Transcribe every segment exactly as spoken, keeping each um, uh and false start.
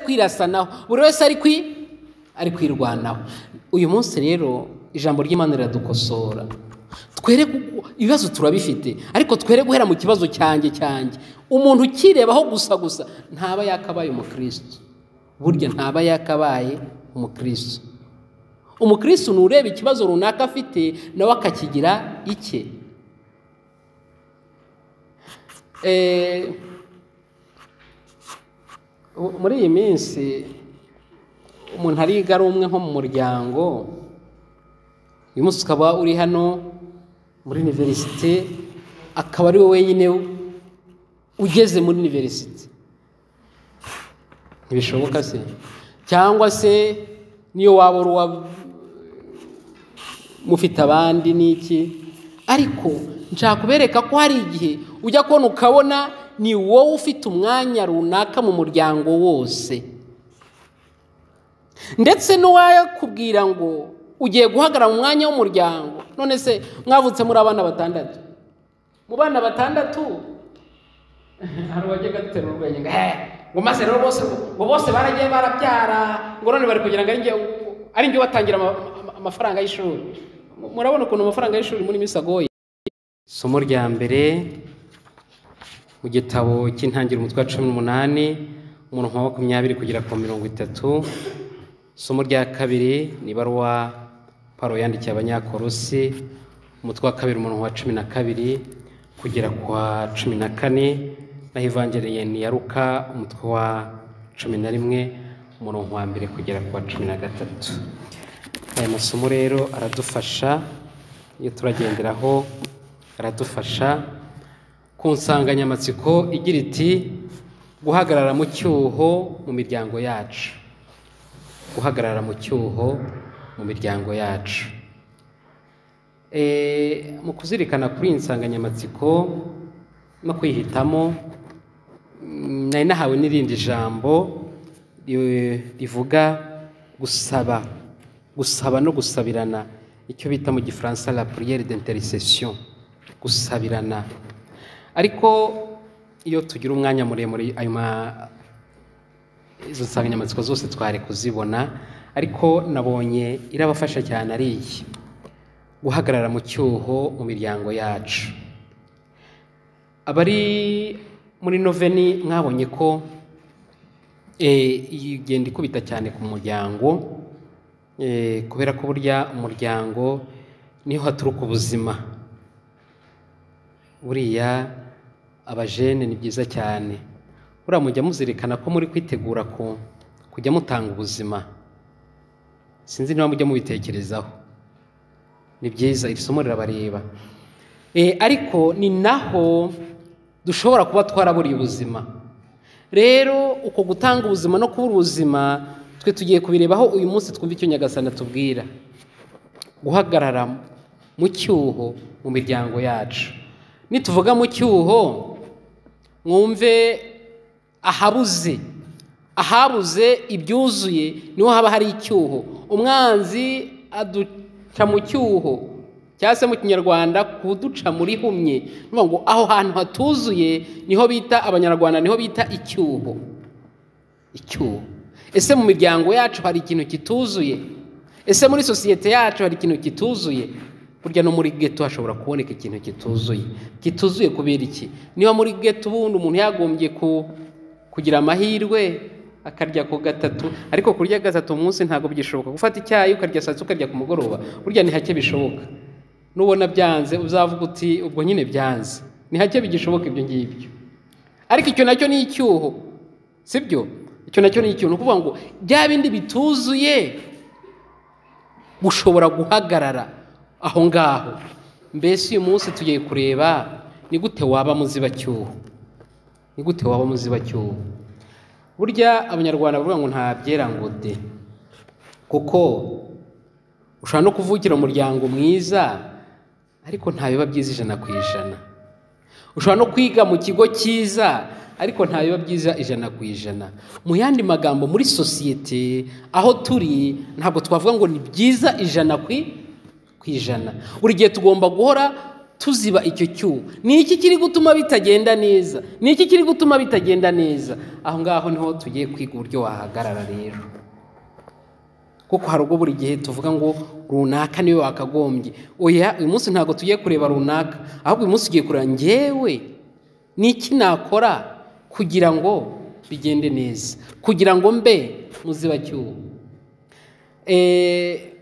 kwirasanaho, buri wese ari kwi ari kwirwanaho. Uyu munsi rero ijambo ry'Imana riradukosora, twere ibibazo turabifite, ariko twere guhera mu kibazo cyanjye cyanjye. Umuntu ukirebaho gusa gusa ntaba yakabaye umukristo, burya ntaba yakabaye umukristo. Umukristo nureba ikibazo runaka afite nawe akakigira icye. Eh, muri iyi minsi umuntu ariga ari umwe nko mu muryango, uyu munsi ukaba uri hano muri universite, akaba ari wowe wenyine ugeze muri universite, ntibishoboka se? Cyangwa se niyo waba uri mufite abandi n'iki, ariko nshaka kubereka ko hari igihe ujya kubona ukabona ni wowe ufite umwanya runaka mu muryango wose, ndetse n'uwakubwira ngo ugiye guhagarara mu mwanya w'umuryango. None se mwavutse muri abana batandatu, mu bana batandatu hari uwajyaga dutera urwenya ngo eh ngo maze rero bose ngo bose baragiye barabyara ngo none bari kugira ngo ari nge ari nge watangira amafaranga y'ishuri. Murabona ukuntu amafaranga y'ishuri muri misagoye. Somo rya mbere mu gitabo cy'intangiriro umutwe wa cumi n'umunani umurongo wa makumyabiri kugera ku mirongo itatu. Somo rya kabiri ni ibaruwa Pawulo yandikiye Abanyakolosi umutwe wa kabiri umurongo wa cumi na kabiri kugera kwa cumi na kane, naho Evangelii ni ya Luka umutwe wa cumi na rimwe umurongo wa mbere kugera kwa cumi na gatatu. Aya masomo rero aradufasha, iyo turagenderaho aradufasha ku nsanganyamatsiko igira iti guhagarara mu cyuho mu miryango yacu. Guhagarara mu cyuho mu miryango yacu. E, mu kuzirikana kuri insanganyamatsiko no kwihitamo, nari nahawe n'irindi jambo rivuga gusaba, gusaba no gusabirana, icyo bita mu Gifaransa la prière d'intercession, gusabirana. Ariko iyo tugira umwanya muremure ayo izo nsanganyamatsiko zose twari kuzibona, ariko nabonye irabafasha cyane ari iki: guhagarara mu cyuho mu miryango yacu. Abari muri noveni mwabonye ko eh igenda ikubita cyane ku muryango, eh kubera ko burya umuryango niho haturuka ubuzima. Buriya abajene ni byiza cyane, buriya mujya muzirikana ko muri kwitegura ko kujya mutanga ubuzima. Sinzi niba mujya mubitekerezaho, ni byiza, iri somo rirabareba. Eh ariko ni naho dushobora kuba twaraburiye ubuzima. Rero uko gutanga ubuzima no kubura ubuzima twe tugiye kubirebaho uyu munsi. Twumva icyo Nyagasani atubwira: guhagarara mu cyuho mu miryango yacu. Nituvuga mu cyuho, mwumve ahabuze, ahabuze ibyuzuye niho haba hari icyuho. Umwanzi aduca mu cyuho, cyangwa se mu Kinyarwanda kuduca muri humye. Nuvuga ngo aho hantu hatuzuye niho bita, Abanyarwanda niho bita icyuho. Icyuho. Ese mu miryango yacu hari ikintu kituzuye? Ese muri sosiyete yacu hari ikintu kituzuye? Burya no muri ghetto hashobora kuboneka ikintu kituzuye. Kituzuye kubera iki? Niba muri ghetto ubundi umuntu yagombye ku kugira amahirwe akarya ku gatatu, ariko kurya gatatu umunsi ntago byishoboka. Gufata icyayi ukarya saa sita ukarya ku mugoroba, burya ni hake bishoboka. Nubona byanze uzavuga uti ubwo nyine byanze. Ni hake bigishoboka ibyo ngibyo. Ariko icyo nacyo ni icyuho, sibyo? Icyo nacyo ni icyuho. Kuvuga ngo bya bindi bituzuye gushobora guhagarara aho ngaho. Mbese uyu munsi tugiye kureba ni gute waba muziba cyuho. Ni gute waba muziba cyuho. Burya Abanyarwanda bavuga ngo nta byera ngo de, kuko ushobora no kuvukira umuryango mwiza ariko nta biba byiza ijana ku ijana. Ushobora no kwiga mu kigo cyiza ariko nta biba byiza ijana ku ijana. Mu yandi magambo, muri sosiyete aho turi ntabwo twavuga ngo ni byiza ijana ku ijana. Buri gihe tugomba guhora tuziba icyo cyuho. Ni iki kiri gutuma bitagenda neza? Ni iki kiri gutuma bitagenda neza? Aho ngaho niho tugiye kwiga uburyo wahagarara rero, kuko hari ubwo buri gihe tuvuga ngo runaka niwe wakagombye. Oya, uyu munsi ntabwo tugiye kureba runaka, ahubwo uyu munsi ugiye kureba njyewe ni iki nakora kugira ngo bigende neza, kugira ngo mbe muzibacyuho. Eh,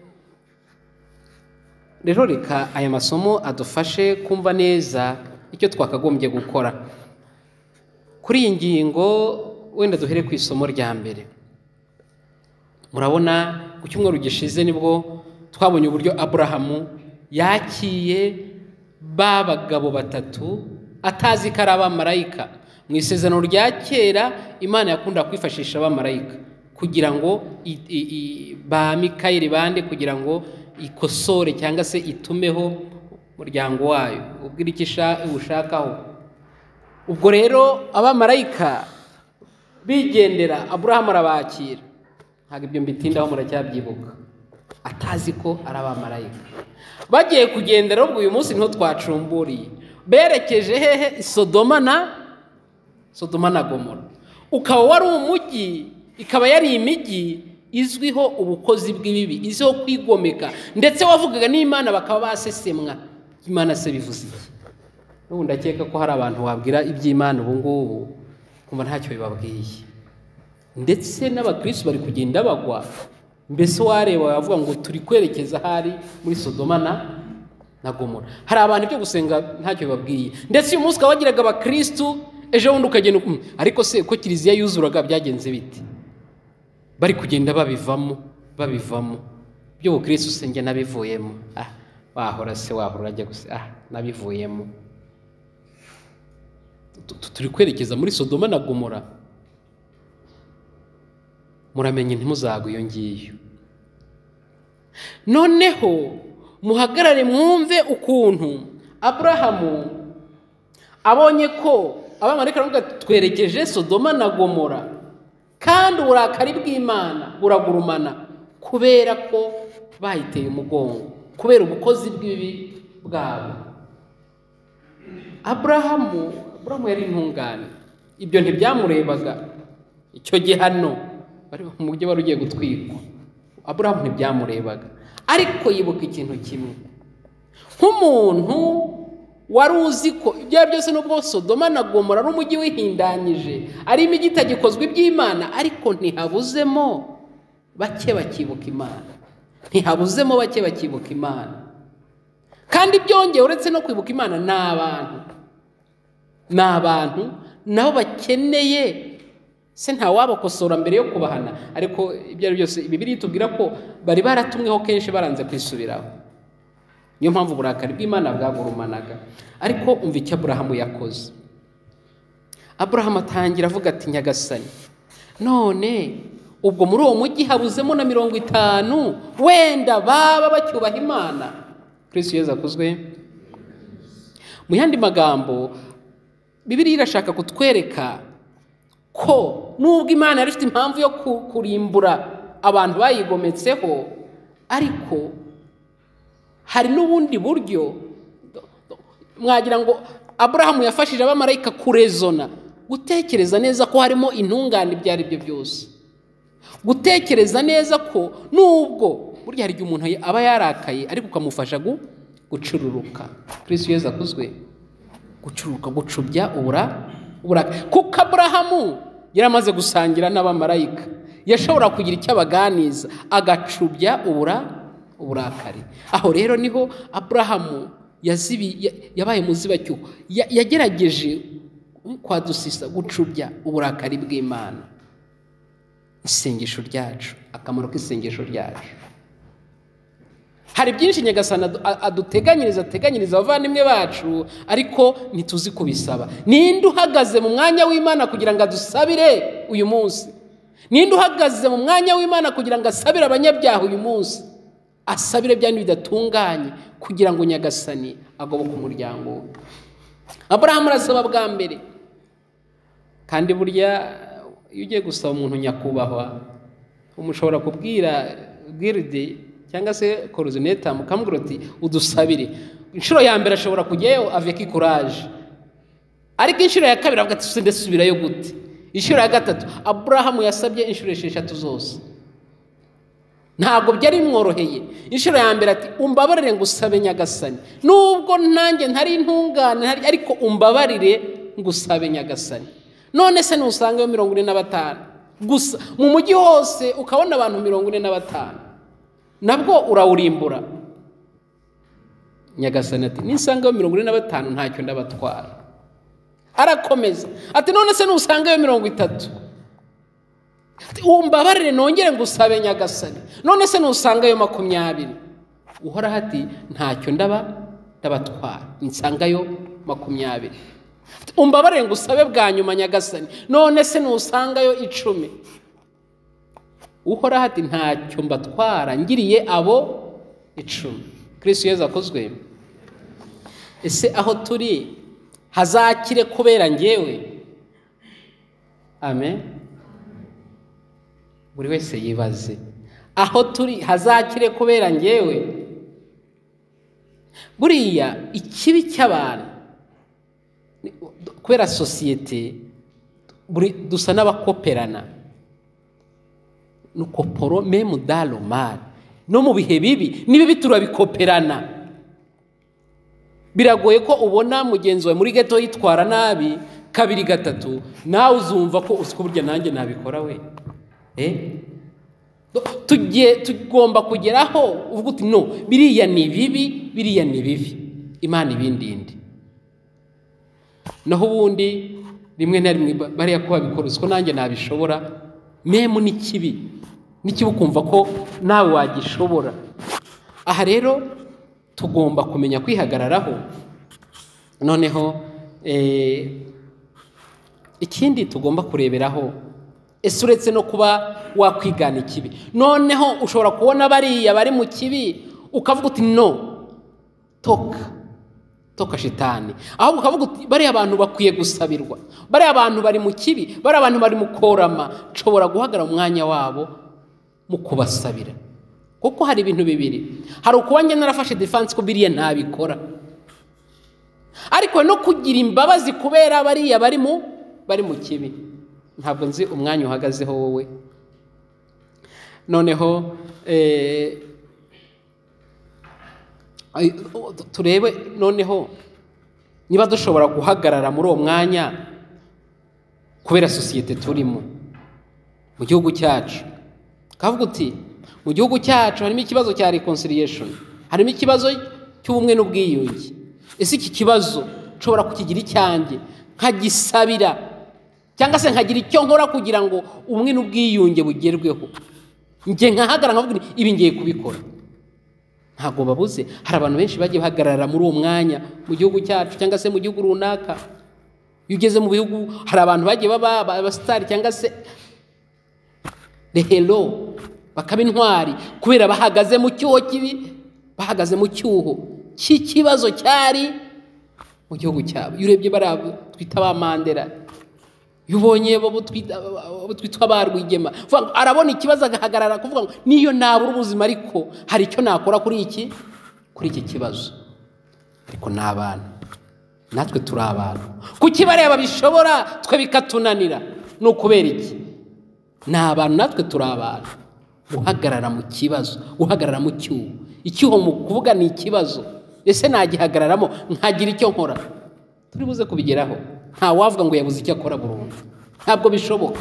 rero reka aya masomo adufashe kumva neza icyo twakagombye gukora. Kuri iyi ngingo wenda duhere ku isomo rya mbere. Murabona ku cyumweru gishize nibwo twabonye uburyo Aburahamu yakiye ba bagabo batatu atazi ko ari abamarayika. Mu isezerano rya kera Imana yakunda kwifashisha abamarayika kugira ngo ba Mikayeli bande, kugira ngo ikosore cyangwa se itumeho umuryango wayo ubwira icyo ushakaho. Ubwo rero abamarayika bigendera, Aburahamu arabakira. Ntabwo ibyo mbitindaho, muracyabyibuka, atazi ko ari abamarayika. Bagiye kugendera, ubwo uyu munsi niho twacumburiye. Berekeje hehe? I Sodoma na Sodoma na Gomora. Ukaba wari umujyi, ikaba yari imijyi izwiho ubukozi bw'ibibi, izwiho kwigomeka, ndetse wavugaga n'Imana bakaba basesemwa. Imana se bivuze iki? N'ubu ndakeka ko hari abantu wabwira iby'Imana ubu ngubu kumva ntacyo bibabwiye, ndetse n'abakristo bari kugenda bagwa. Mbese wareba wavuga ngo turi kwerekeza hari muri Sodoma na na Gomora. Hari abantu byo gusenga ntacyo bibabwiye, ndetse uyu munsi kawagiraga abakristo, ejo wundi ukagenda um, ariko se ko kiliziya yuzuraga byagenze biti? Bari kugenda babivamo babivamo byo Kristo usenge nabivuyemo. Ah, wahora se wahora ajya gusa, ah nabivuyemo. Turi kwerekeza muri Sodoma na Gomora. Muramenye ntimuzagwa iyo ngiyo. Noneho muhagarare mwumve ukuntu Aburahamu abonye ko abamarayika baravuga twerekeje Sodoma na Gomora, kandi uburakari bw'Imana buragurumana kubera ko bayiteye umugongo, kubera ubukozi bw'ibibi bwabo. Aburahamu Aburahamu yari intungane, ibyo ntibyamurebaga. Icyo gihano bari mu buryo bari ugiye gutwikwa, Aburahamu ntibyamurebaga, ariko yibuka ikintu kimwe. Nk'umuntu wari uzi ko ibyo byose nubwo Sodoma na Gomora ari umujyi wihindanyije, ari imijyi itagikozwe iby'Imana, ariko ntihabuzemo bake bakibuka Imana, ntihabuzemo bake bakibuka Imana. Kandi byongeye uretse no kwibuka Imana, ni abantu ni abantu nabo bakeneye se nta wabakosora mbere yo kubahana. Ariko ibyo ari byose Bibiliya itubwira ko bari baratumweho kenshi baranze kwisubiraho. Niyo mpamvu uburakari bw'Imana bwagurumanaga. Ariko umva icyo Aburahamu yakoze. Aburahamu atangira avuga ati Nyagasani, none ubwo muri uwo mujyi habuzemo na mirongo itanu wenda baba bacyubaha Imana. Kristo Yesu akuzwe. Mu yandi magambo, Bibiliya irashaka kutwereka ko nubwo Imana yari ifite impamvu yo kurimbura abantu bayigometseho, ariko hari n'ubundi buryo. Mwagira ngo Aburahamu yafashije abamarayika kurezona, gutekereza neza ko harimo intungane ibyo ari byo byose, gutekereza neza ko nubwo burya hari igihe umuntu aba yarakaye ariko ukamufasha gucururuka. Kristo Yesu akuzwe. Gucururuka, gucubya ubura ubura kuko Aburahamu yaramaze gusangira n'abamarayika, yashobora kugira icyo abaganiza agacubya ubura uburakari. Aho rero niho Aburahamu yazibi yabaye muzibacyuho, yagerageje kwadusisa gucubya uburakari bw'Imana. Isengesho ryacu, akamaro k'isengesho ryacu, hari byinshi Nyagasani aduteganyiriza ateganyiriza abavandimwe bacu, ariko ntituzi kubisaba. Ninde uhagaze mu mwanya w'Imana kugira ngo adusabire uyu munsi? Ninde uhagaze mu mwanya w'Imana kugira ngo asabire abanyabyaha uyu munsi? Asabire bya bidatunganye kugira ngo Nyagasani agoboke umuryango we. Aburahamu arasaba bwa mbere, kandi burya iyo ugiye gusaba umuntu nyakubahwa umushobora kubwira giride cyangwa se coordinator mukamubwira uti udusabire. Inshuro ya mbere ashobora kujyayo avec courage, ariko inshuro ya kabiri avuga ati sinde subirayo gute. Inshuro ya gatatu Abrahamu yasabye inshuro esheshatu zose, ntabwo byari mworoheye. Inshuro ya mbere ati umbabarire ngusabe Nyagasani, nubwo nanjye ntari intungane ariko umbabarire ngusabe Nyagasani. None se nusangayo mirongo ine na batanu gusa mu mujyi hose ukabona abantu mirongo ine na batanu, nabwo urawurimbura. Nyagasani ati nisangayo mirongo ine na batanu ntacyo ndabatwara. Arakomeza ati none se nusangayo mirongo itatu, umbabarire nongere ngusabe Nyagasani. None se nusangayo makumyabiri, uhora ati ntacyo ndaba ndabatwara, nsangayo makumyabiri. Umbabarire ngusabe bwa nyuma Nyagasani. None se nusangayo icumi, uhora ati ntacyo mbatwara, ngiriye abo icumi. Kristo Yesu akozwe. Ese aho turi hazakire kubera ngewe? Amen. Buri wese yibaze, aho turi hazakire kubera ngewe? Buriya ikibi cy'abantu kubera societe buri dusa n'abakoperana, nukoporo meme dans le mal, no mu bihe bibi nibibi turabikoperana. Biragoye ko ubona mugenzi wawe muri geto yitwara nabi kabiri gatatu nawe uzumva ko usiko burya nanjye nabikora we. Eh tujye tugomba kugeraho uvuga uti no biriya ni bibi, biriya ni bibi, Imana ibindinde. Naho ubundi rimwe na rimwe bariya ko babikora usiko nanjye nabishobora, meme ni kibi nikibi ukumva ko nawe wagishobora. Aha rero tugomba kumenya kwihagararaho. Noneho eh ikindi tugomba kureberaho, ese uretse no kuba wakwigana ikibi, noneho ushobora kubona bariya bari mu kibi ukavuga uti no toka toka shitani, aho ukavuga uti bariya abantu bakwiye gusabirwa, bariya abantu bari mu kibi, bariya abantu bari mu korama, nshobora guhagara mu mwanya wabo mu kubasabira. Kuko hari ibintu bibiri, hari ukubanjye narafashe defense ko biriya ntabikora, ariko no kugira imbabazi kubera bariya bari mu bari mu kibi. Ntabwo nzi umwanya uhagazeho wowe. Noneho eh turebe noneho niba dushobora guhagarara muri uwo mwanya kubera societe turimo mu gihugu cyacu. Kavuga uti mu gihugu cyacu harimo ikibazo cya reconciliation, harimo ikibazo cy'ubumwe n'ubwiyunge. Ese iki kibazo nshobora kukigira icyanjye nkagisabira, cyangwa se nkagira icyo nkora kugira ngo ubumwe n'ubwiyunge bugerweho? Nge nkahagara nkavuga ibi ngiye kubikora. Ntago babuze, hari abantu benshi bagiye bahagarara muri uwo mwanya mu gihugu cyacu cyangwa se mu gihugu runaka. Iyo ugeze mu bihugu hari abantu bagiye baba abasitari cyangwa se rehelo bakaba intwari kubera bahagaze mu cyuho kibi, bahagaze mu cyuho cy'ikibazo cyari mu gihugu cyabo. Iyo urebye barabo twita ba Mandela, yubonye bo twitwa ba Rwigema, arabona ikibazo agahagarara kuvuga ngo niyo nabura ubuzima ariko hari icyo nakora kuri iki kuri iki kibazo. Ariko n'abantu natwe turi abantu, kuki bareba bishobora twe bikatunanira? No kubera iki? N'abantu natwe turi abantu. Guhagarara mu kibazo, guhagarara mu cyuho, icyuho mu kuvuga ni ikibazo, ese nagihagararamo nkagira icyo nkora? Turi buze kubigeraho. Nta wavuga ngo yabuze icyo akora burundu, ntabwo bishoboka.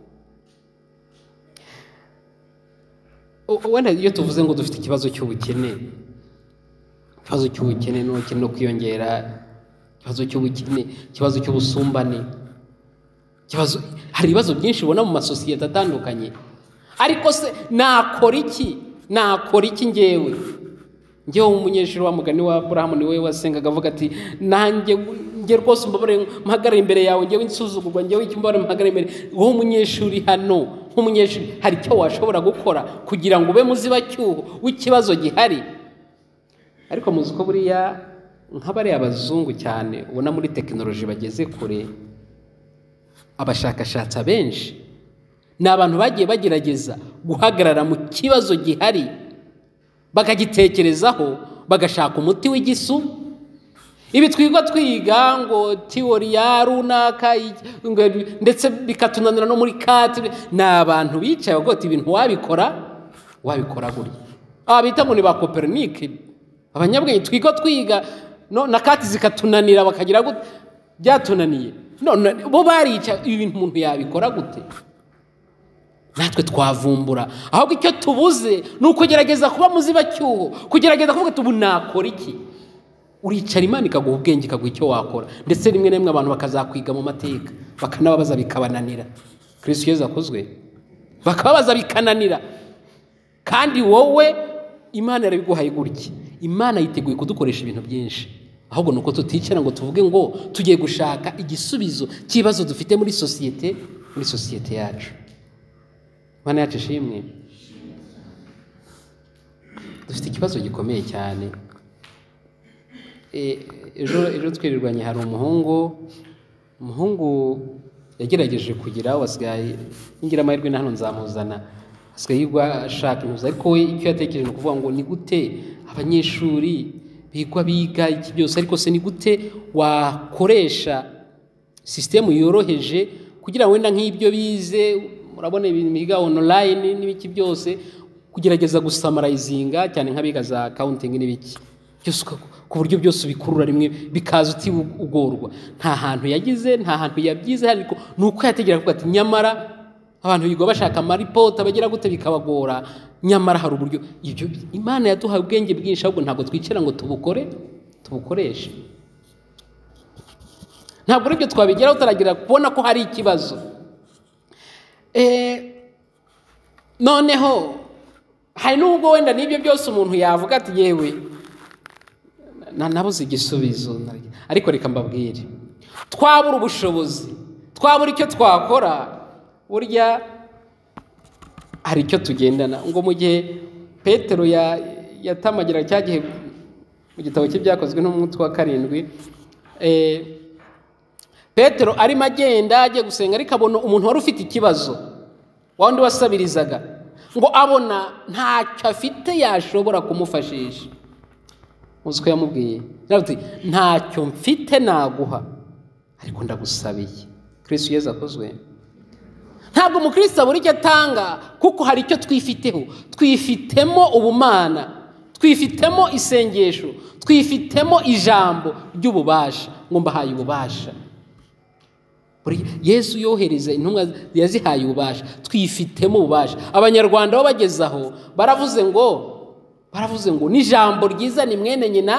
Wenda iyo tuvuze ngo dufite ikibazo cy'ubukene, ikibazo cy'ubukene no kwiyongera, ikibazo cy'ubukene, ikibazo cy'ubusumbane, ikibazo, hari ibibazo byinshi ubona mu masosiyete atandukanye. Ariko se nakora iki? Nakora iki ngewe? Ngewe umunyeshuri wa mugani wa Abrahamu niwe wasengaga avuga ati nanjye nge rwose mbabare mpagarara imbere yawe, ngewe insuzugurwa, ngewe icyumbare mpagarara imbere. Wowe umunyeshuri hano, nk'umunyeshuri hari icyo washobora gukora kugira ngo ube muzibacyuho w'ikibazo gihari? Ariko muzi ko buriya nk'abari abazungu cyane ubona muri tekinoloji bageze kure, abashakashatsi benshi ni abantu bagiye bagerageza guhagarara mu kibazo gihari bakagitekerezaho bagashaka umuti w'igisu. Ibi twiga twiga ngo teori ya runaka ndetse bikatunanira no muri kati, n'abantu bicaye bagoti ibintu wabikora wabikora guri. Aba bita ngo ni ba Copernic, abanyabwenge twiga twiga no na kati zikatunanira bakagira gute byatunaniye. None bo barica ibintu umuntu yabikora gute? Natwe twavumbura, ahubwo icyo tubuze ni ukugerageza kuba muziba cyuho, kugerageza kuvuga tubu nakora iki. Uricara Imana ikaguha ubwenge ikaguha icyo wakora, ndetse rimwe n'imwe abantu bakazakwiga mu mateka bakanababaza bikabananira. Kristo Yesu akozwe bakababaza bikananira, kandi wowe Imana yarabiguhaye gutya. Imana yiteguye kudukoresha ibintu byinshi, ahubwo nuko tuticara ngo tuvuge ngo tugiye gushaka igisubizo cy'ibibazo dufite muri societe muri societe yacu. Mana yacu ishimwe. Dufite ikibazo gikomeye cyane. Ejo ejo twirirwanye hari umuhungu umuhungu yagerageje kugira wasigaye ingira amahirwe na hano nzamuzana, asigaye yigwa ashaka intuza, ariko we icyo yatekereje kuvuga ngo ni gute abanyeshuri bigwa biga iki byose, ariko se ni gute wakoresha system yoroheje kugira wenda nk'ibyo bize, murabona ibintu biga online n'ibiki byose, kugerageza gusamarizinga cyane nk'abiga za accounting n'ibiki byose ku buryo byose bikurura rimwe bikaza uti ugorwa. Nta hantu yagize, nta hantu yabyize, ariko nuko yategera kuvuga ati nyamara abantu bigo bashaka amaripota bagira gute bikabagora, nyamara hari uburyo. Ibyo Imana yaduhaye ubwenge bwinshi, ahubwo ntabwo twicara ngo tubukore tubukoreshe. Ntabwo ribyo twabigera utaragira kubona ko hari ikibazo. Eh noneho hari nubwo wenda nibyo byose umuntu yavuga ati yewe na nabuze igisubizo, ariko reka mbabwire, twabura ubushobozi, twabura icyo twakora, burya hari icyo tugendana. Ngo mu gihe Petero ya yatamagira cyagihe mu gitabo cye byakozwe n'umutwe wa karindwi, eh Petero ari magenda agiye gusenga, ariko abona umuntu wari ufite ikibazo, wandi wasabirizaga, ngo abona ntacyo afite yashobora kumufashisha. Uziko yamubwiye ati ntacyo mfite naguha, ariko ndagusabiye. Kristo Yesu akozwe. Ntabwo umukristo abura icyo atanga, kuko hari icyo twifiteho. Twifitemo ubumana, twifitemo isengesho, twifitemo ijambo ry'ububasha, ngo mbahaye ububasha. Yesu yohereza intumwa yazihaye ububasha, twifitemo ububasha. Abanyarwanda bo bagezaho baravuze ngo baravuze ngo n'ijambo ryiza ni mwene nyina,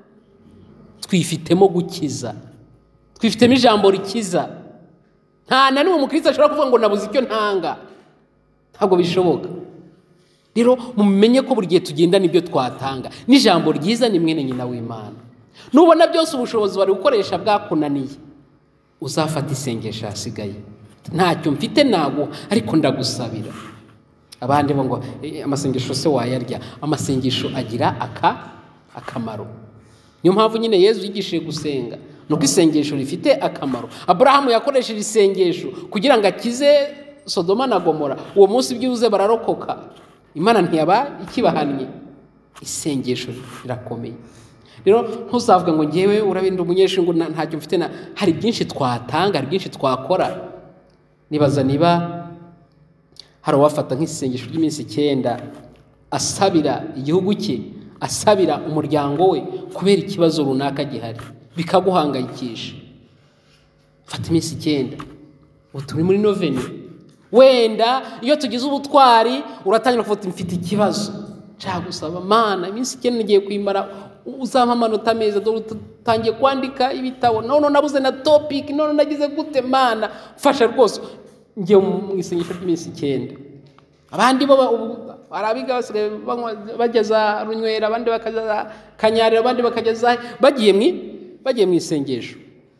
twifitemo gukiza, twifitemo ijambo rikiza. Nta na nimwe umukristo ashobora kuvuga ngo nabuze icyo ntanga, ntabwo bishoboka. Rero mumenye ko buri gihe tugenda nibyo twatanga, n'ijambo ryiza ni mwene nyina w'Imana. Nubona byose ubushobozi bari gukoresha bwakunaniye, uzafata isengesho hasigaye, ntacyo mfite naguha, ariko ndagusabira. Abandi bo ngo amasengesho se wayarya, amasengesho agira aka akamaro. Niyo mpamvu nyine Yesu yigishije gusenga, nuko isengesho rifite akamaro. Abrahamu yakoresheje isengesho kugira ngo akize Sodoma na Gomora. Uwo munsi byuze bararokoka, Imana ntiyaba ikibahannye. Isengesho rirakomeye. Rero ntuzavuga ngo ngewe urabinda umunyeshuri ngo ntacyo mfite na, hari byinshi twatanga, hari byinshi twakora. Nibaza niba hari uwafata nk'isengesho ry'iminsi icyenda asabira igihugu cye, asabira umuryango we kubera ikibazo runaka gihari bikaguhangayikisha. Fata iminsi icyenda, ubu turi muri noveni, wenda iyo tugize ubutwari uratangira kuvuga mfite ikibazo nshaka gusaba Mana, iminsi icyenda ngiye kwimara, uzampa amanota meza, dore utangiye kwandika ibitabo, none nabuze na topic, none nagize gute Mana fasha rwose, ngiye mu isengesho ry'iminsi icyenda. Abandi bo barabiga basigaye bageza runywera, abandi bakaza kanyarira, abandi bakageza bagiye mwi bagiye mu isengesho.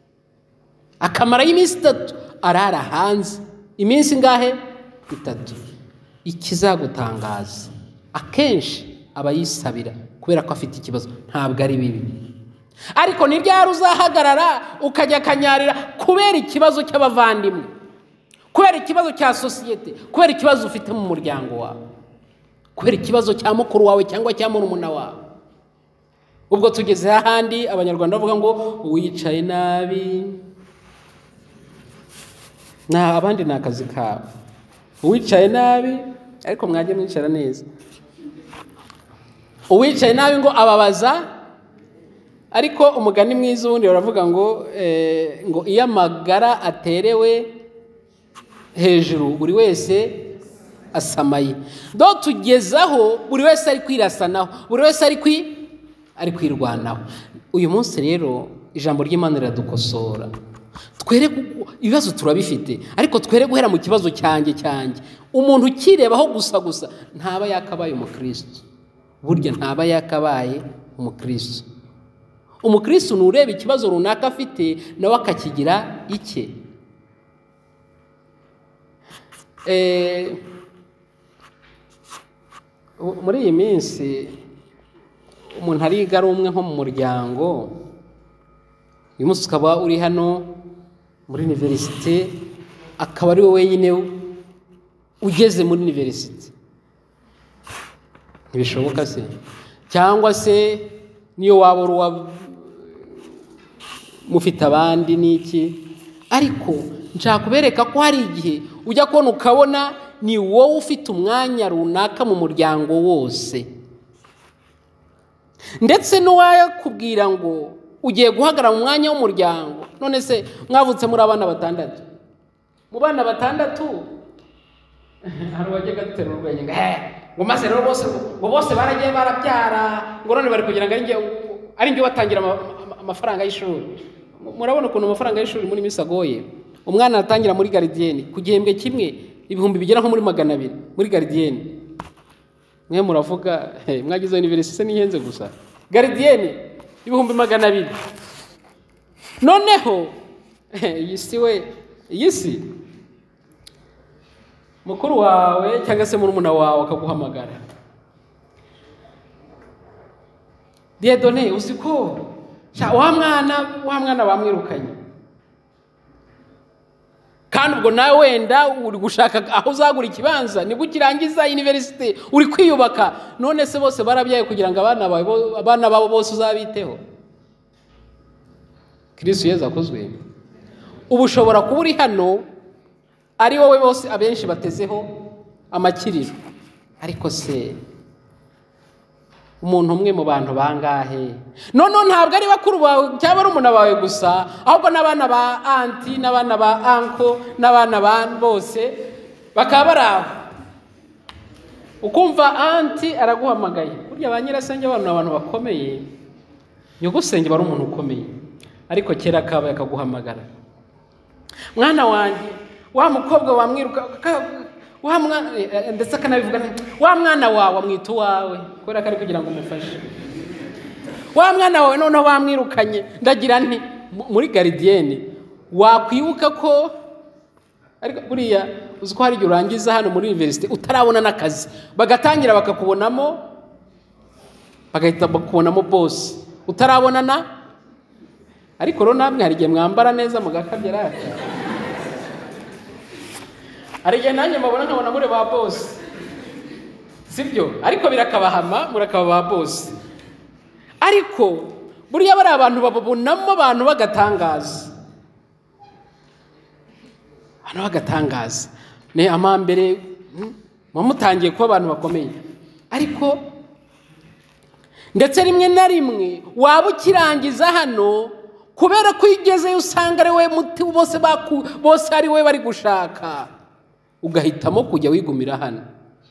Akamara y'iminsi itatu arara hanze, iminsi ngahe itatu. Ikizagutangaza akenshi abayisabira kubera ko afite ikibazo, ntabwo ari bibi, ariko ni ryari uzahagarara ukajya kanyarira kubera ikibazo cy'abavandimwe, kubera ikibazo cya societe, kubera ikibazo ufite mu muryango wawe. kubera ikibazo cya mukuru wawe cyangwa cya murumuna wawe. Ubwo tugeze ahandi abanyarwanda bavuga ngo wicaye nabi, na abandi ni akazi kabo. Uwicaye nabi ariko mwajye mwicara neza. Uwicaye nabi ngo ababaza, ariko umugani mwiza wundi baravuga ngo eh, ngo iyo amagara aterewe hejuru buri wese asamaye. Do tugezaho buri wese ari kwirasanaho, buri wese ari kwi ari kwirwanaho. Uyu munsi rero ijambo ry'Imana riradukosora. Twere ibibazo turabifite, ariko twere guhera mu kibazo cyanjye cyanjye. Umuntu ukirebaho gusa gusa ntaba yakabaye umukristo. Burya ntaba yakabaye umukristo. Umukristo nureba ikibazo runaka afite nawe akakigira icye. Eh muri iyi minsi umuntu ariga ari umwe nko mu muryango, uyu munsi ukaba uri hano muri universite, akaba ari wowe wenyine ugeze muri universite. Ntibishoboka se? Cyangwa se niyo waba uri mufite abandi n'iki, ariko nshaka kubereka ko hari igihe ujya kubona ukabona ni wowe ufite umwanya runaka mu muryango wose, ndetse n'uwakubwira ngo ugiye guhagarara mu mwanya w'umuryango. None se mwavutse muri abana batandatu, mu bana batandatu hari uwajyaga dutera urwenya ngo ngo maze rero bose ngo bose baragiye barabyara ngo none bari kugira ngo ari njye watangira amafaranga y'ishuri. Murabona ukuntu amafaranga y'ishuri muri minsi agoye. Umwana atangira muri gardienne ku gihembwe kimwe ibihumbi bigera nko muri magana abiri muri gardienne. Mwe muravuga mwagize universite nihenze gusa, gardienne ibihumbi magana abiri. Noneho yisi we yisi mukuru wawe cyangwa se murumuna wawe akaguhamagara, Dieudonné uziko wa mwana wa mwana bamwirukanye, kandi ubwo nawe wenda uri gushaka aho uzagura ikibanza nibwo ukirangiza universite uri kwiyubaka. None se bose barabyaye kugira ngo abana bawe abana babo bose uzabiteho? Kristo Yesu akozwe. Ubu ushobora kuba uri hano ari wowe bose abenshi batezeho amakiriro, ariko se umuntu umwe mu bantu bangahe? None ntabwo ari bakuru bawe cyangwa ari umuna bawe gusa, ahubwo n'abana ba anti n'abana ba anko n'abana ba bose bakaba baraho. Ukumva anti araguhamagaye, burya ba nyirasenge abantu abantu bakomeye, nyogusenge bari umuntu ukomeye, ariko kera kabaye akaguhamagara, mwana wanjye wa mukobwa wamwiruka wa mwana, ndetse akanabivuga wa mwana wawe amwita wawe kubera kari kugira ngo umufashe. Wa mwana wawe none bamwirukanye, ndagira nti muri gardienne wakwibuka ko ariko buriya uziko hari urangiza hano muri university utarabona nakazi, bagatangira bakakubonamo bagahita bakubonamo boss utarabonana, ariko ro namwe hari gihe mwambara neza mugakabyera ati ariye nanjye mabona nkabona muri ba boss, sibyo? Ariko birakabahama murakaba ba boss, ariko buriya bari abantu babonamo abantu bagatangaza, abantu bagatangaza ne amambere mumutangiye kuba abantu bakomeye. Ariko ndetse rimwe na rimwe waba ukirangiza hano kubera ko igeze usanga ari we muti bose baku bose ari we bari gushaka, ugahitamo kujya wigumira hano.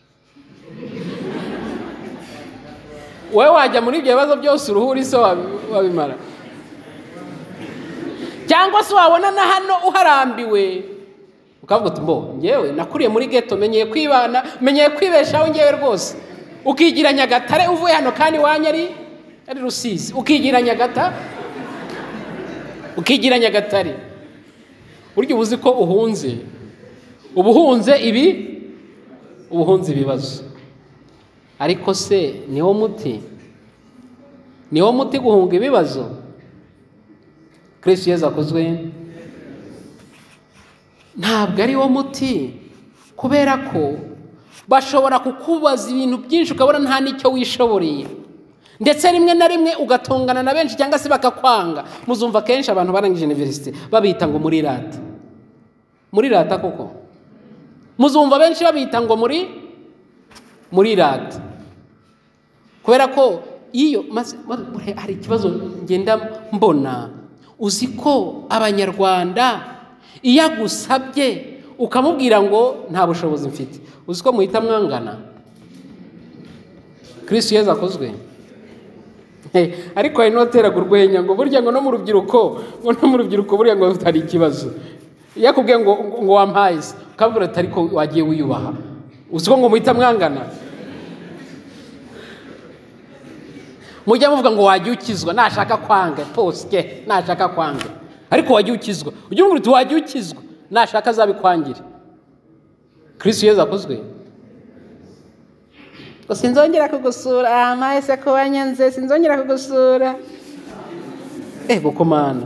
Wowe wajya muri ibyo bibazo byose uruhuri so wabimara, cyangwa se wabona na hano uharambiwe ukavuga uti mbo ngewe nakuriye muri ghetto, menyeye kwibana menyeye kwibeshaho ngewe rwose, ukigira Nyagatare uvuye hano kandi wanyari ari Rusizi, ukigira Nyagata ukigira Nyagatare. Buryo ubuzi ko uhunze ubuhunze ibi ubuhunze ibibazo, ariko se niwo muti niwo muti guhunga ibibazo? Kristo Yesu akozwe. Ntabwo ari wo muti, kubera ko bashobora kukubaza ibintu byinshi ukabona nta n'icyo wishoboreye, ndetse rimwe na rimwe ugatongana na benshi cyangwa se bakakwanga. Muzumva kenshi abantu barangije university babita ngo muri rata, muri rata koko muzumva benshi babita ngo muri muri rata, kubera ko iyo hari ikibazo ngenda mbona. Uzi ko abanyarwanda iyo agusabye ukamubwira ngo nta bushobozi mfite, uzi ko muhita mwangana. Kristo Yesu akozwe. Ariko hari n'otera urwenya ngo burya ngo no mu rubyiruko ngo no mu rubyiruko burya ngo hari ikibazo. Yakubwiye ngo ngo wampaye se ukabwira ati ariko wagiye wiyubaha, uzi ko ngo muhita mwangana. Mujya muvuga ngo wagiye ukizwa, nashaka kwanga poske, nashaka kwanga, ariko wagiye ukizwa. Ujye umubwira uti wagiye ukizwa, nashaka azabikwangire. Kristo Yesu akozwe. Ngo sinzongera kugusura, amaye se ko wanyanze, sinzongera kugusura. Eh bukomana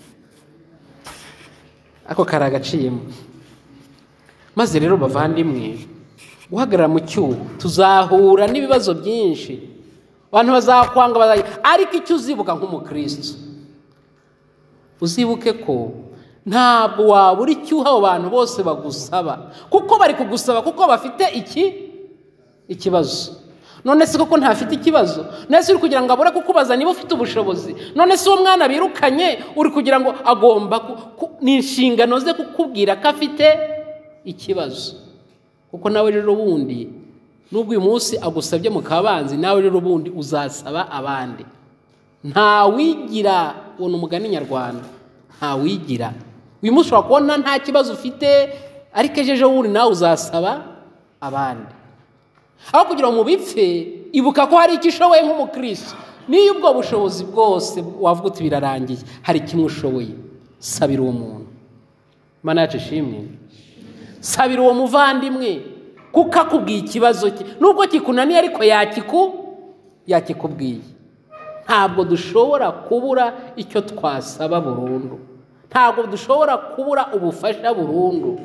ako karagaciyemo. Maze rero bavandimwe, guhagarara mu cyuho tuzahura n'ibibazo byinshi. Abantu bazakwanga bazayi, ariko icyo uzibuka nk'umukristo, uzibuke ko ntabwo wabura icyuho abo bantu bose bagusaba, kuko bari kugusaba kuko bafite iki ikibazo. None se koko ntafite ikibazo? None se uri kugira ngo abure kukubaza niba ufite ubushobozi? None se uwo mwana birukanye uri kugira ngo agomba ni inshingano ze kukubwira ko afite ikibazo? Kuko nawe rero bundi nubwo uyu munsi agusabye mu kabanzi, nawe rero bundi uzasaba abandi. Nta wigira, uwo umugani nyarwanda, nta wigira. Uyu munsi wakubona nta kibazo ufite, ariko ejo wundi nawe uzasaba abandi. Aho kugira ngo mubipfe, ibuka ko hari icyo ushoboye nk'umukristo. Niyo ubwo bushobozi bwose wavuga uti birarangiye, hari kimwe ushoboye, sabira uwo muntu. Mana yacu ishimwe. Sabira uwo muvandimwe kuko akubwiye ikibazo cye, nubwo kikunaniye ariko yakiku yakikubwiye. Ntabwo dushobora kubura icyo twasaba burundu, ntabwo dushobora kubura ubufasha burundu.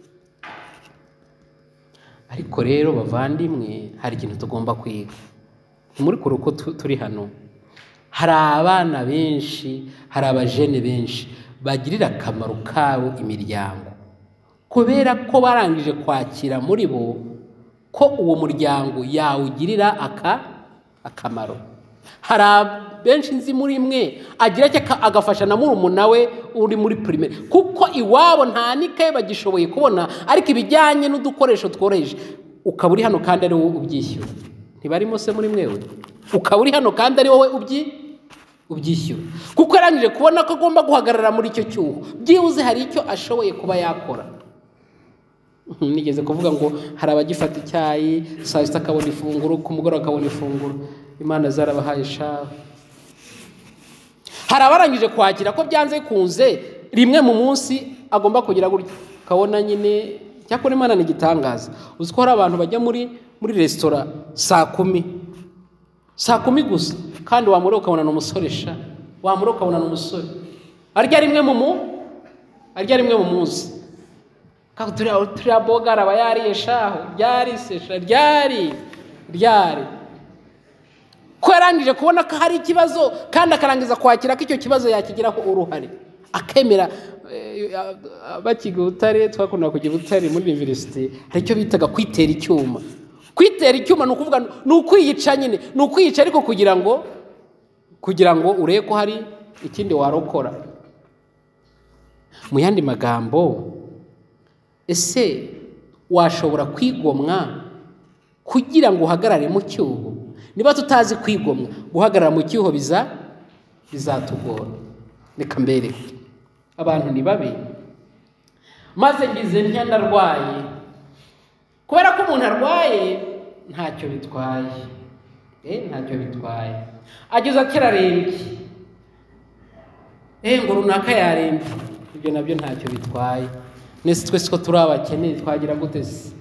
Ariko rero bavandimwe, hari ikintu tugomba kwiga. Muri kuruko turi hano hari abana benshi, hari abajene benshi bagirira akamaro kabo imiryango, kubera ko barangije kwakira muri bo ko uwo muryango yawugirira aka akamaro. Hari benshi nzi muri mwe agira cyo agafasha na murumuna we uri muri primaire, kuko iwabo nta nikaye bagishoboye kubona, ariko ibijyanye n'udukoresho tworoheje ukaba uri hano kandi ari wowe ubyishyura. Ntibarimo se muri mwewe? Ukaba uri hano kandi ari wowe ubyi ubyishyura, kuko yarangije kubona ko agomba guhagarara muri icyo cyuho, byibuze hari icyo ashoboye kuba yakora. Nigeze kuvuga ngo hari abagifata icyayi saa sita akabona ifunguro, ku mugoroba akabona ifunguro. Imana zarabahaye shaho. Hari abarangije kwakira ko byanze kunze rimwe mu munsi agomba kugira gutya, kabona nyine cyakora Imana ni gitangaza. Uzi ko hari abantu bajya muri muri restaurant saa kumi saa kumi gusa, kandi wamure ukabona n'umusoresha, wamure ukabona n'umusore arya rimwe mu mu arya rimwe mu munsi. Kako turi turi abogara bayariye shaho, ryari sesha ryari ryari ko yarangije kubona ko hari ikibazo, kandi akarangiza kwakira ko icyo kibazo yakigiraho uruhare, akemera. Bakiga Butare, twakunda kujya Butare muri university, hari icyo bitaga kwitera icyuma. Kwitera icyuma ni ukuvuga ni ukwiyica nyine, ni ukwiyica ariko kugira ngo kugira ngo urebe ko hari ikindi warokora. Mu yandi magambo, ese washobora kwigomwa kugira ngo uhagarare mu cyuho? Niba tutazi kwigomwa, guhagarara mu cyuho biza bizatugora. Reka mbere abantu ni babi, maze ngize ntya ndarwaye. Kubera ko umuntu arwaye ntacyo bitwaye, eh ntacyo bitwaye. Ageze akirarembye, eh ngo runaka yarembye, ibyo nabyo ntacyo bitwaye. Nese twese ko turi abakene twagira gute se?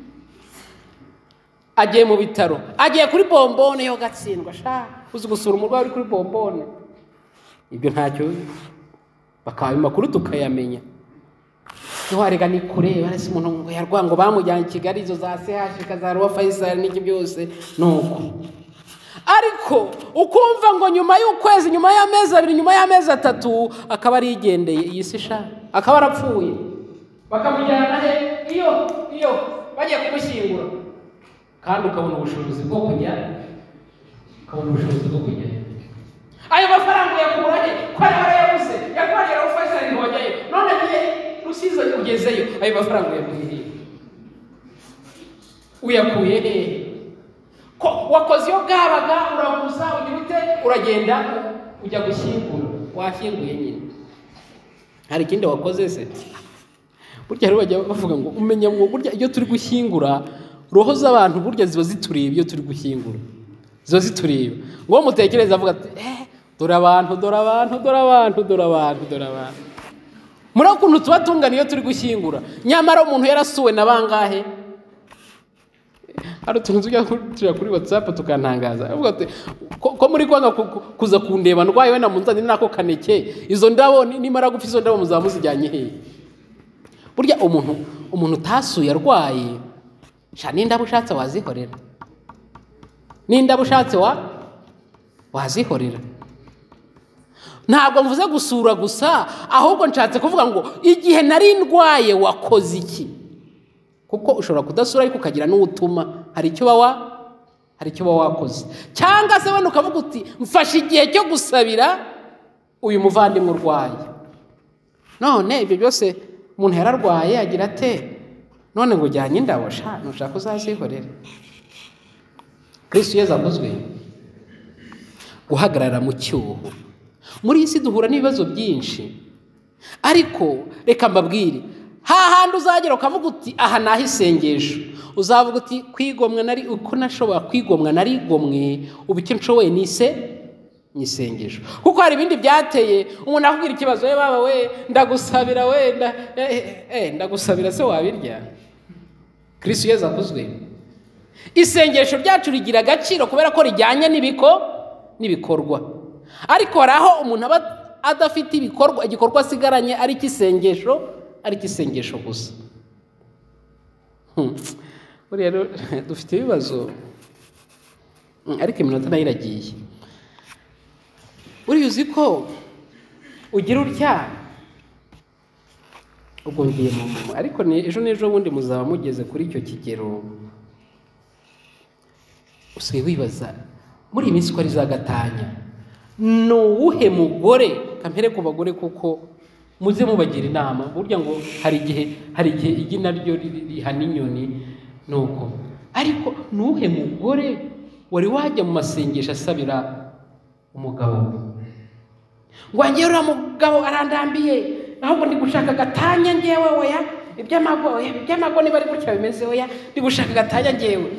Agiye mu bitaro, agiye kuri bombone yo gatsindwa sha, uzi gusura umurwayi uri kuri bombone, ibyo ntacyo bakaba makuru tukayamenya. ntiwarega ni kure barese umuntu ngo yarwango bamujyanye i Kigali izo za C H za Rwa Faisal n'iki byose nuko. Ariko ukumva ngo nyuma y'ukwezi, nyuma y'amezi abiri, nyuma y'amezi atatu akaba ari igendeye iyi si sha, akaba arapfuye bakamujyana he iyo iyo bagiye kumushyingura, kandi ukabona ubushobozi bwo kujya ukabona ubushobozi bwo kujya ayo mafaranga yakura he ko yarayabuze yakwariye Rwa Faisal ntiwajyayo none agiye Rusizi ugezeyo ayo mafaranga yakuye uyakuye he ko wakoze iyo bwabaga uraguza ugira ute uragenda ujya gushyingura washyinguye nyine hari ikindi wakoze se burya rero bajya bavuga ngo umenya ngo burya iyo turi gushyingura roho z'abantu burya ziba zitureba iyo turi gushyingura ziba zitureba ngo mutekereza avuga ati eh dore abantu dore abantu dore abantu dore abantu dore abantu muri ukuntu tuba tungana iyo turi gushyingura nyamara umuntu yarasuwe na bangahe hari utuntu tujya kuri WhatsApp tukantangaza avuga ati ko muri kwanga kuza kundeba ndwaye we na munzani nako kaneke izo ndabo nimara gupfa izo ndabo muzamuzijyanye he burya umuntu umuntu tasuye arwaye sha ninda bushatse wazihorera ninda bushatse wa wazihorera ntabwo mvuze gusura gusa ahubwo nshatse kuvuga ngo igihe nari ndwaye wakoze iki kuko ushobora kudasura ariko ukagira n'ubutuma hari icyo bawa hari icyo bawa wakoze cyangwa se wenda ukavuga uti mfashe igihe cyo gusabira uyu muvandimwe urwaye none ibyo byose umuntu yararwaye agira ate none ngo jyanye indabo sha nushaka uzazihorera Kristo Yesu aguzwe guhagarara mu cyuho muri isi duhura n'ibibazo byinshi ariko reka mbabwire hahandi uzagera ukavuga uti aha naho isengesho uzavuga uti kwigomwa nari uko nashobora kwigomwa nari gomwe ubu icyo nshoboye nise nisengesho kuko hari ibindi byateye umuntu akubwira ikibazo we baba we ndagusabira we nda eh, eh ndagusabira se wabirya Kristo Yesu akuzwe isengesho ryacu rigira agaciro kubera ko rijyanye n'ibiko nibikorwa ariko raho umuntu aba adafite ibikorwa igikorwa sigaranye ari kisengesho ari kisengesho gusa buri rero dufite ibibazo ariko iminota nayo iragiye uri uzi ko ugira utya ubwo ngiye mu ariko ejo n'ejo bundi muzaba mugeze kuri icyo kigero usigaye wibaza muri iyi minsi ko ari za gatanya ni uwuhe mugore kampere ku bagore kuko muze mubagira inama burya ngo hari igihe hari igihe igina ryo rihana inyoni nuko ariko ni uwuhe mugore wari wajya mu masengesho asabira umugabo ngo njye uriya mugabo arandambiye ahubwo ndi gushaka gatanya njyewe oya iby'amago oya iby'amago niba ari gutya bimeze oya ndi gushaka gatanya njyewe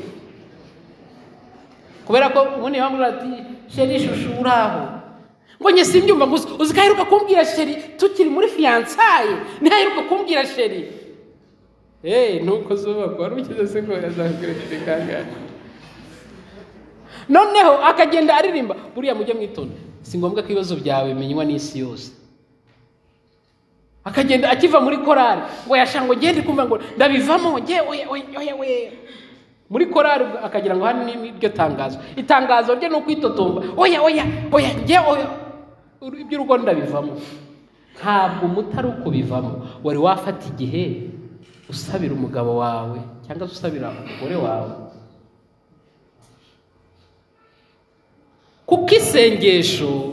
kubera ko ubundi bamubwira ati sheri ishusho uraho ngo njye simbyumva gusa uzikaheruka kumbwira sheri tukiri muri fiançaye ntihaheruka kumbwira sheri eh nuko zuba ko wari ukize se ko yazakubwira kikangana noneho akagenda aririmba buriya mujye mwitonda si ngombwa ko ibibazo byawe bimenywa n'isi yose akagenda akiva muri korari ngo yashango gende kumva ngo ndabivamo nge oya oya oya muri korari akagira ngo hano n'iryo tangazo itangazo rye no kwitotomba oya oya oya nge oya ibyo urugo ndabivamo ntabwo mutari ukubivamo wari wafata igihe usabira umugabo wawe cyangwa usabira umugore wawe kuko isengesho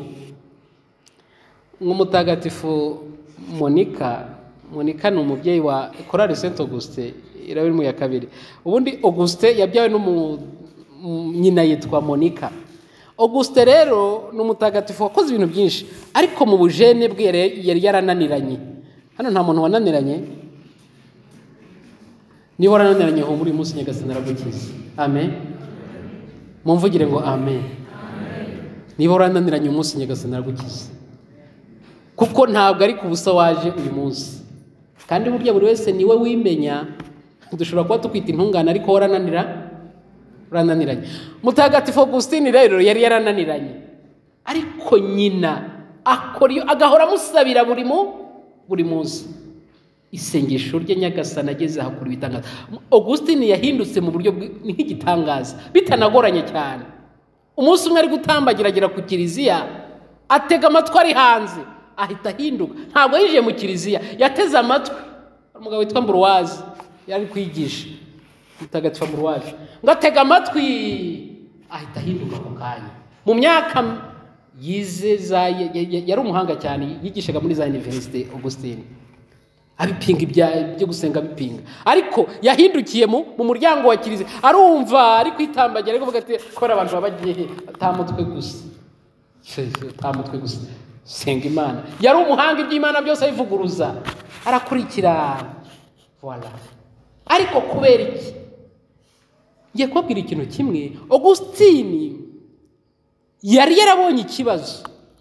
nk'umutagatifu Monica Monica ni umubyeyi wa Korali Saint Auguste irabiri mu ya kabiri ubundi Auguste yabyawe n'umu nyina yitwa Monica Auguste rero ni umutagatifu wakoze ibintu byinshi ariko mu bujene bwe yari yarananiranye hano nta muntu wananiranye niba warananiranye ho muri munsi Nyagasani aragukiza amen mumvugire ngo amen niba warananiranye umunsi Nyagasani aragukiza kuko ntabwo ari kubusa waje uyu munsi kandi burya buri wese niwe wimenya dushobora kuba tukwita intungane ariko warananira urananiranye mutagatifu Augustine rero yari yarananiranye ariko nyina akora agahora amusabira buri mu buri munsi isengesho rye Nyagasani ageze hakuru bitangaza. Augustine yahindutse mu buryo nk'igitangaza bitanagoranye cyane. Umunsi umwe ari gutambagira agera ku kiliziya, atega amatwi ari hanze, ahita ahinduka. Ntabwo yije mu kiliziya, yateze amatwi. Umugabo witwa Ambroise yari kwigisha, mutagatifu Ambroise, ngo atega amatwi, ahita ahinduka ako kanya. Mu myaka yize za yari umuhanga cyane, yigishaga muri za university Augustine, abipinga ibyo gusenga bipinga, ariko yahindukiye mu muryango wa kiliziya, arumva ari kwitambagira, ariko vuga ati kora abantu babagiye atamutwe gusa, atamutwe gusa, senga Imana. Yari umuhanga iby'Imana byose ayivuguruza, arakurikira. Voilà. Ariko kubera iki? Ngiye kubabwira ikintu kimwe. Augustine yari yarabonye ikibazo,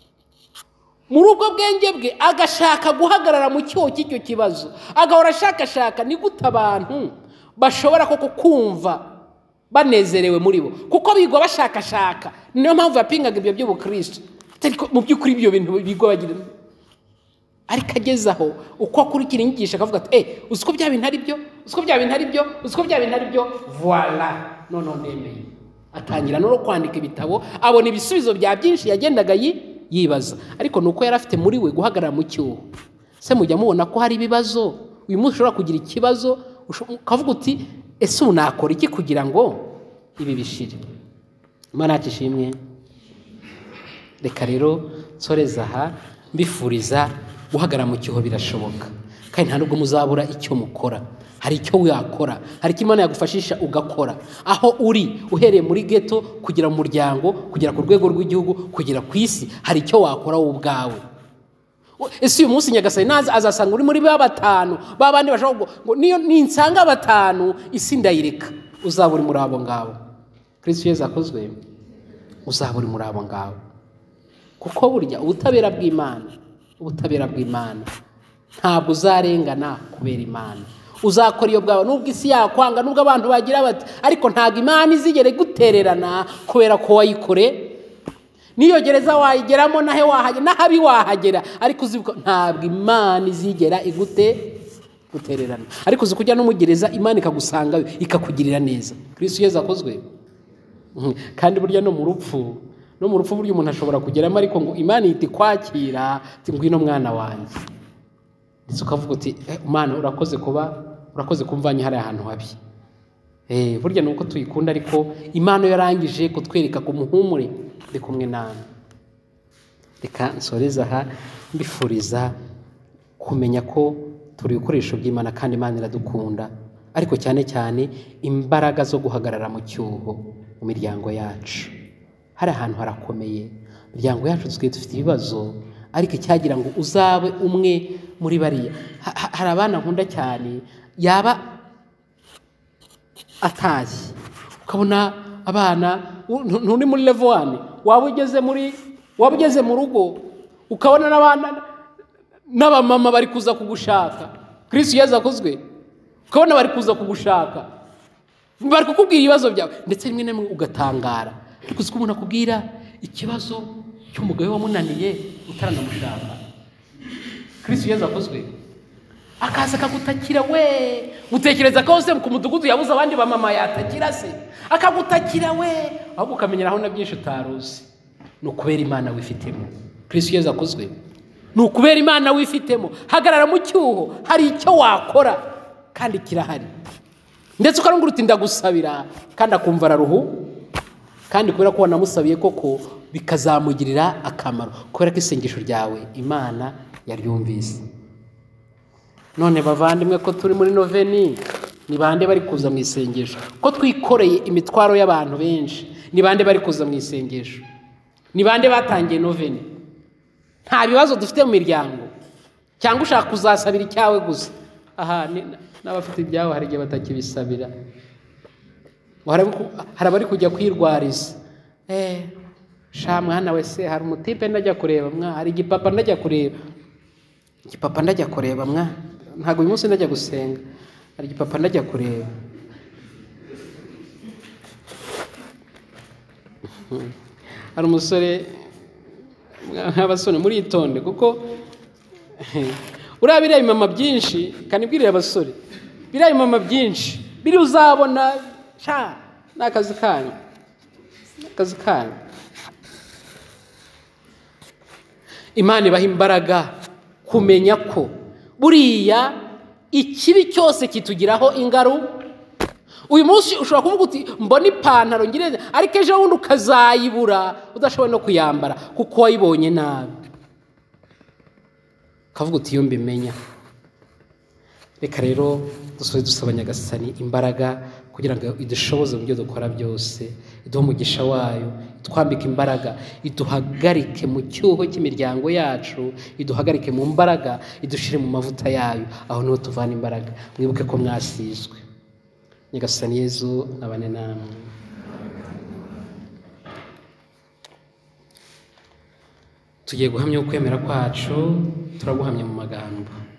muri ubwo bwenge bwe agashaka guhagarara mu cyo cy'icyo kibazo, agahora ashakashaka ni gute abantu bashobora koko kumva banezerewe muri bo, kuko bigwa bashakashaka. Niyo mpamvu yapingaga ibyo by'ubukristo, ariko mu by'ukuri ibyo bintu bigwa bagira. Ariko agezaho uko akurikira inyigisho akavuga ati eh uziko bya bintu ari byo, uziko bya bintu ari byo, uziko bya bintu ari byo, voilà, none ndemeye. Atangira no kwandika ibitabo, abona ibisubizo bya byinshi yagendaga yibaza. Ariko nuko yari afite muri we guhagarara mu cyuho. Se mujya mubona ko hari ibibazo, uyu munsi ushobora kugira ikibazo ukavuga uti ese unakora iki kugira ngo ibi bishire? Imana yashimwe. Reka rero soreza aha mbifuriza guhagarara mu cyuho birashoboka, kandi nta nubwo muzabura icyo mukora. Hari icyo wakora, hari icyo Imana yagufashisha ugakora. Aho uri, uhereye muri ghetto kugira mu muryango, kugera ku rwego rw'igihugu, kugera ku isi, hari icyo wakora wowe ubwawe. Ese uyu munsi Nyagasani naza azasanga uri muri ba batanu, ba bandi bashaka ngo niyo ninsanga batanu isi ndayireka, uzaburi muri abo ngabo. Kristo Yesu akozwe, uzaburi muri abo ngabo. Kuko burya ubutabera bw'Imana, ubutabera bw'Imana ntabwo uzarengana kubera Imana. Uzakora iyo bwawe nubwo isi yakwanga, nubwo abantu bagira bati ariko ntabwo Imana izigere gutererana kubera ko wayikore. Niyo gereza wayigeramo nahe wahagera, nahabi wahagera, ariko uzibuka ntabwo Imana izigera igute gutererana. Ariko uzi kujya no mugereza Imana ikagusanga ikakugirira neza. Kristo Yesu akozwe. Kandi burya no mu rupfu, no mu rupfu burya umuntu ashobora kugeramo, ariko ngo Imana iti kwakira, ati ngwino mwana wanjye. Ndetse ukavuga uti Imana urakoze kuba urakoze kumvanye hari ahantu habi. Eh burya nuko tuyikunda, ariko Imana yarangije kutwereka ko muhumure ndi kumwe nawe. Reka nsoreza aha mbifuriza kumenya ko turi ibikoresho by'Imana kandi Imana iradukunda, ariko cyane cyane imbaraga zo guhagarara mu cyuho mu miryango yacu. Hari ahantu harakomeye, imiryango yacu twe dufite ibibazo, ariko icyagira ngo uzabe umwe muri bariya. Hari abana nkunda cyane, yaba atazi ukabona abana nturi muri level one, waba ugeze muri waba ugeze mu rugo ukabona n'abana n'abamama bari kuza kugushaka. Kristo Yesu akozwe, ukabona bari kuza kugushaka, bari kukubwira ibibazo byawe, ndetse rimwe namwe ugatangara. Ariko uzi ko umuntu akubwira ikibazo cy'umugabo wamunaniye utaranamushaka. Kristo Yesu akozwe, akaza akagutakira we, utekereza ko hose ku mudugudu yabuze abandi ba mama yatakira se, akagutakira we, ahubwo ukamenyera aho na byinshi utaruzi. No kubera Imana wifitemo. Kristo Yesu akozwe, no kubera Imana wifitemo. Hagarara mu cyuho, hari icyo wakora kandi kirahari. Ndetse ukarungura uti ndagusabira, kandi akumva araruhu, kandi kubera ko wanamusabiye koko bikazamugirira akamaro, kubera ko isengesho ryawe Imana yaryumvise. None bavandimwe, ko turi muri noveni, ni bande bari kuza mu isengesho? Ko twikoreye imitwaro y'abantu benshi, ni bande bari kuza mu isengesho? Ni bande batangiye noveni? Nta bibazo dufite mu miryango, cyangwa ushaka kuzasabira icyawe gusa? Aha n'abafite ibyawe hari igihe batakibisabira. Hari abari kujya kwirwariza, eh sha mwana wese hari umutipe ndajya kureba mwa, hari igipapa ndajya kureba, igipapa ndajya kureba mwa, ntago uyu munsi ndajya gusenga, hari igipapa ndajya kureba. Hari umusore nk'abasore muri itonde, kuko uriya biriya bimama byinshi kanibwirira abasore biriya bimama byinshi biri uzabona sha ni akazi kanyu akazi kanyu. Imana ibaha imbaraga kumenya ko buriya ikibi cyose kitugiraho ingaruka. Uyu munsi ushobora kuvuga uti mbona ipantaro ngire ariko ejo wundi ukazayibura udashoboye no kuyambara kuko wayibonye nabi. Kavuga uti iyo mbimenya. Reka rero dusoze dusaba Nyagasani imbaraga kugira ngo idushoboze mu byo dukora byose, iduhe umugisha wayo, itwambike imbaraga, iduhagarike mu cyuho cy'imiryango yacu, iduhagarike mu mbaraga, idushire mu mavuta yayo, aho niho tuvana imbaraga. Mwibuke ko mwasizwe. Nyagasani Yezu nabane namwe. Tugiye guhamya ukwemera kwacu, turaguhamya mu magambo.